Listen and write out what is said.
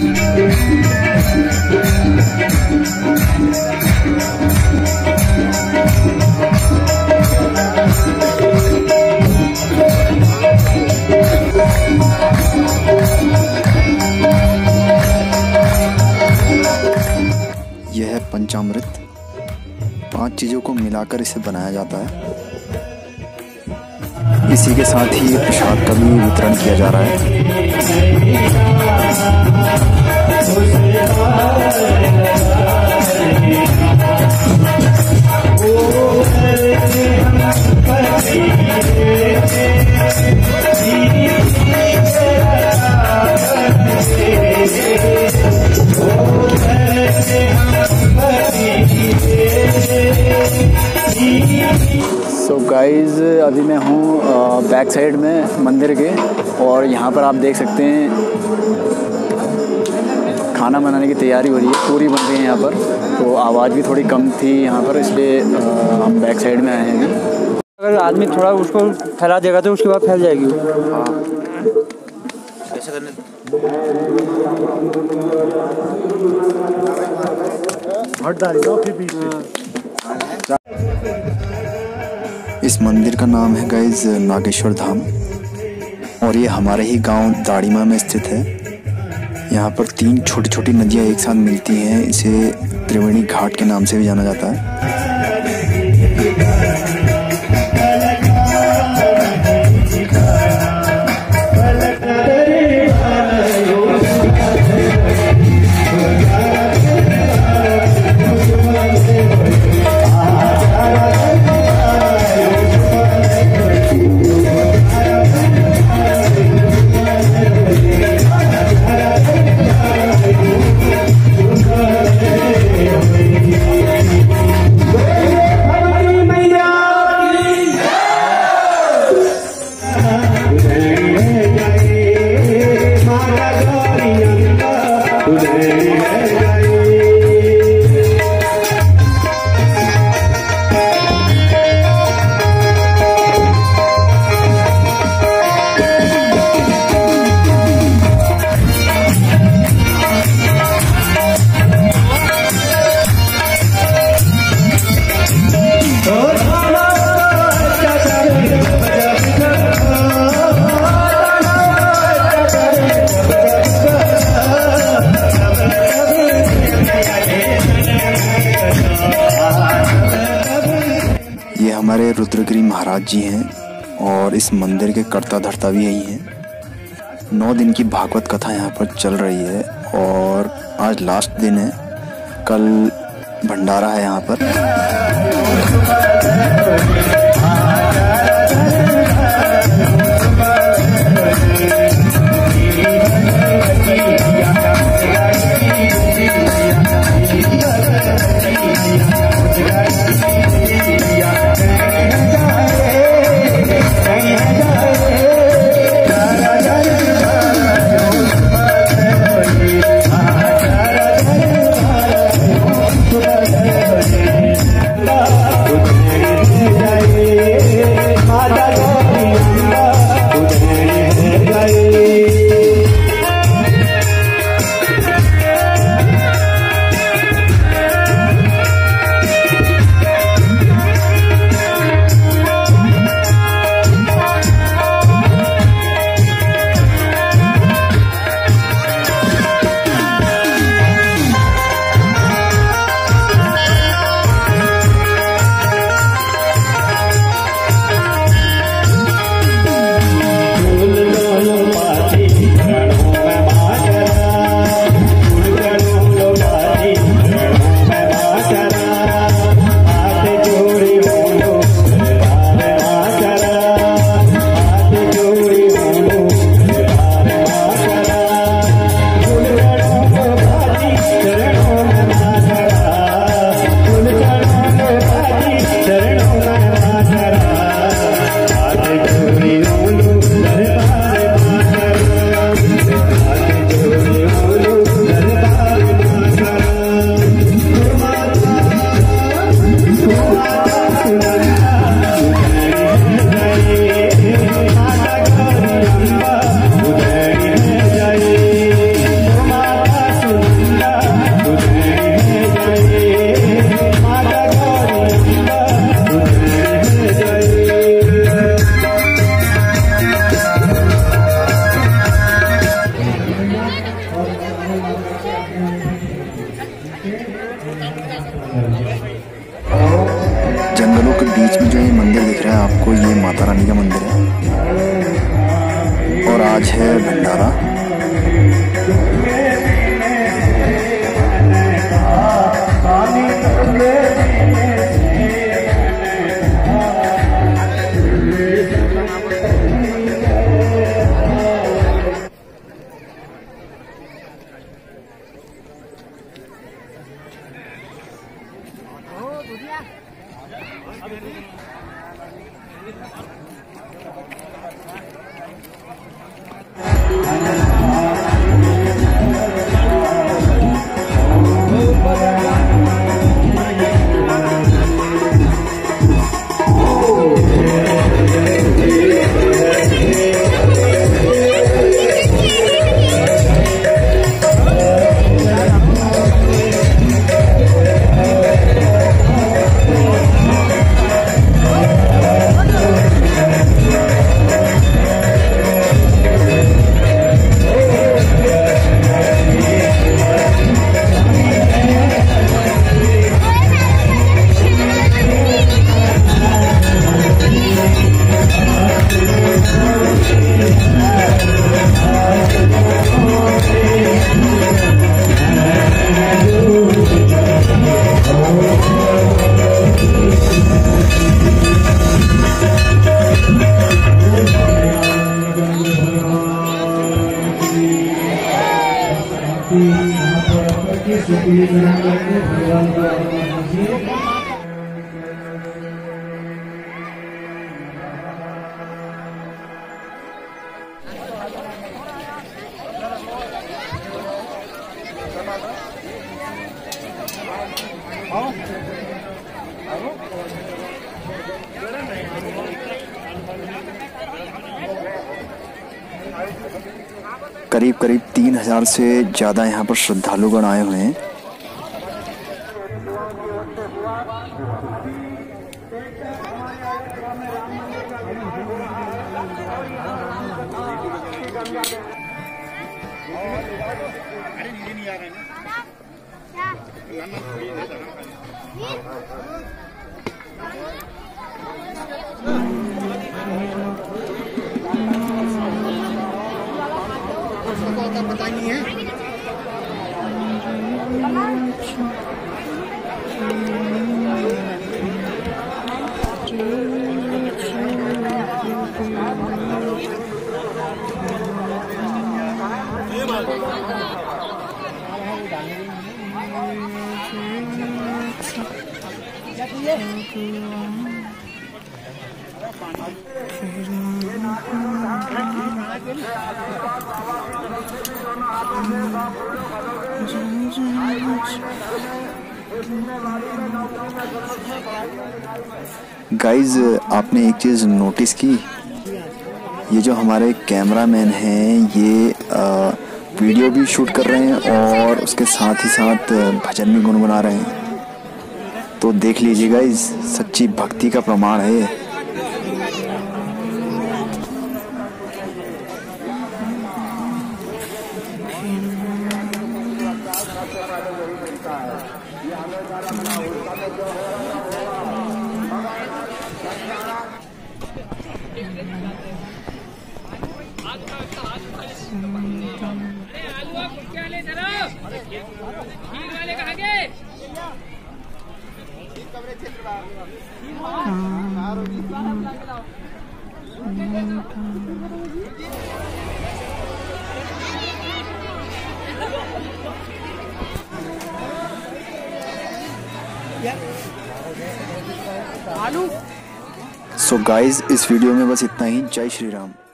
यह है पंचामृत। 5 चीज़ों को मिलाकर इसे बनाया जाता है। इसी के साथ ही प्रसाद का भी वितरण किया जा रहा है। सो गाइज़, अभी मैं हूँ बैक साइड में मंदिर के, और यहाँ पर आप देख सकते हैं खाना बनाने की तैयारी हो रही है, पूरी बन रही है यहाँ पर। तो आवाज़ भी थोड़ी कम थी यहाँ पर, इसलिए हम बैक साइड में आए हैं अभी। अगर आदमी थोड़ा उसको फैला देगा तो उसके बाद फैल जाएगी। हाँ, कैसे करने इस मंदिर का नाम है गाइज नागेश्वर धाम, और ये हमारे ही गांव दाड़ीमा में स्थित है। यहाँ पर 3 छोटी छोटी नदियाँ एक साथ मिलती हैं। इसे त्रिवेणी घाट के नाम से भी जाना जाता है। हमारे रुद्रगिरी महाराज जी हैं, और इस मंदिर के कर्ता धर्ता भी यही हैं। 9 दिन की भागवत कथा यहाँ पर चल रही है, और आज लास्ट दिन है। कल भंडारा है यहाँ पर। Yeah. जंगलों के बीच में जो ये मंदिर दिख रहा है आपको, ये माता रानी का मंदिर है और आज है भंडारा। करीब 3000 से ज़्यादा यहाँ पर श्रद्धालुगण आए हुए हैं। पता नहीं है। गाइज, आपने एक चीज़ नोटिस की, ये जो हमारे कैमरामैन हैं ये वीडियो भी शूट कर रहे हैं और उसके साथ ही साथ भजन भी गुनगुना रहे हैं। तो देख लीजिए गाइज, सच्ची भक्ति का प्रमाण है ये। सो गाइज, इस वीडियो में बस इतना ही। जय श्री राम।